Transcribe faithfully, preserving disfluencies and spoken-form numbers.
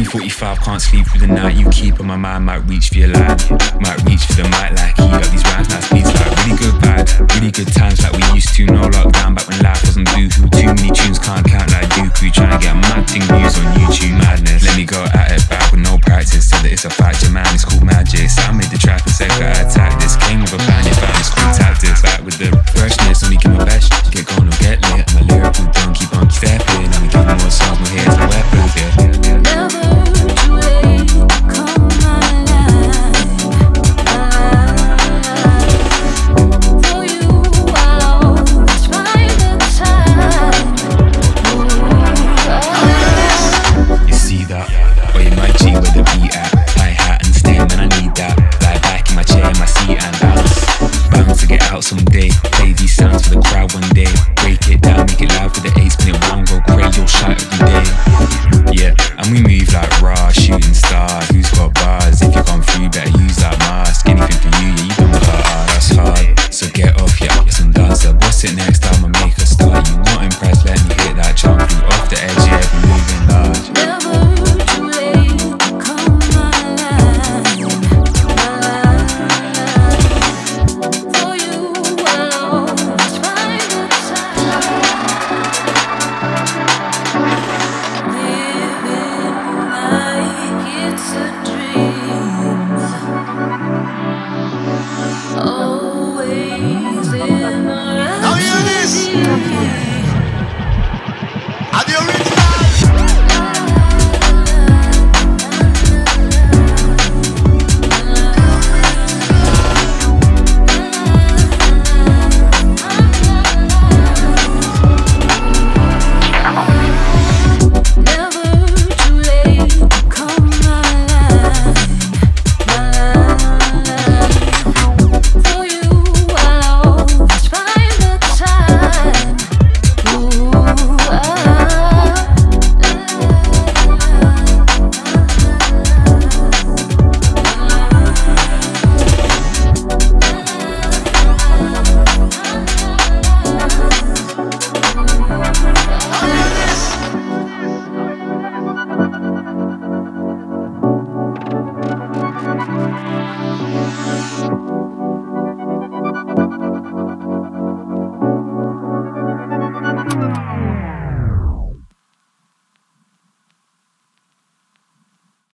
forty-five, can't sleep through the night. You keep on my mind, might reach for your line, might reach for the mic like heat up these rhymes. Nice beats like really good vibe, really good times like we used to. No lockdown back when life wasn't boohoo. Too many tunes, can't count like Dooku. Trying to get mad thing views on YouTube, madness. Let me go at it back with no practice. Said that it's a factor, man, it's called magic. So I made the track and said that I attack this. Came with a plan, you found it's called tactics. Back with the freshness, only give my best. Get going or get lit. I'm a lyrical don't keep on stepping. Let me give more songs, more hits, more weapons, yeah. Never too late, come my life. For you, I'll always find the time. You see that? Or you might G where the beat at. High hat and stand, man, I need that. Lie back in my chair, in my seat and bounce. Bounce to get out someday. Play these sounds for the crowd one day. Break it down, make it loud for the eight, spin it round, go crazy, you'll shout every day. Yeah, and we move like raw shooting stars.